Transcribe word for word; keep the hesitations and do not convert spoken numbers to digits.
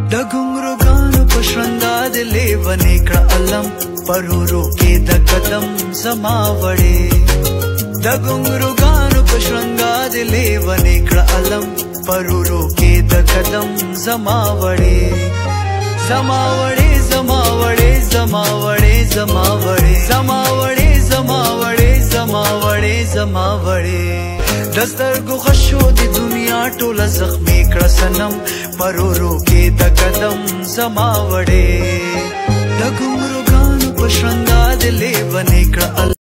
د ګونګرو ګانو په شرنګا د لیونې کړه علم پرورو کې د قدم زما وړې د ګونګرو ګانو په شرنګا د لیونې کړه علم پرورو کې د قدم زما وړې زما وړې زما وړې زما وړې زما وړې زما وړې زما وړې زما وړې زما وړې دسترګو خشو د دنیا ټوله زخمي کړه صنم پرورو کې د قدم زما وړې د ګونګرو ګانو په شرنګا د لیونې کړه